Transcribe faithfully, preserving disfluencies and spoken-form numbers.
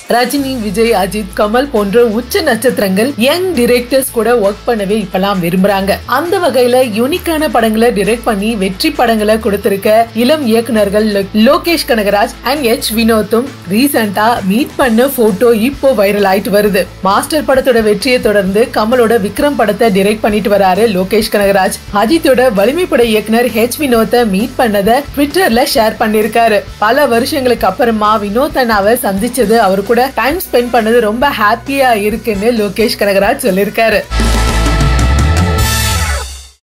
ரஜினி, விஜய், அஜித், கமல் போன்ற உச்ச நட்சத்திரங்கள் யங் டிரெக்டர்ஸ் கூட ஒர்க் பண்ணவே இப்பெல்லாம் விரும்புறாங்க. அந்த வகையில யூனிக்கான படங்களை டிரெக்ட் பண்ணி வெற்றி படங்களை கொடுத்திருக்க இளம் இயக்குனர்கள் லோகேஷ் கனகராஜ் அண்ட் எச் வினோத்தும் ரீசெண்டா மீட் பண்ண போட்டோ இப்போ வைரல் ஆயிட்டு வருது. மாஸ்டர் படத்தோட வெற்றியை தொடர்ந்து கமலோட விக்ரம் படத்தை டிரெக்ட் பண்ணிட்டு வராரு லோகேஷ் கனகராஜ். அஜித்தோட வலிமை பட இயக்குனர் எச் வினோத்தை மீட் பண்ணத ட்விட்டர்ல ஷேர் பண்ணிருக்காரு. பல வருஷங்களுக்கு அப்புறமா வினோத் அண்ணாவை சந்திச்சது, அவரு கூட டைம் ஸ்பெண்ட் பண்ணது ரொம்ப ஹாப்பியா இருக்குன்னு லோகேஷ் கனகராஜ் சொல்லிருக்காரு.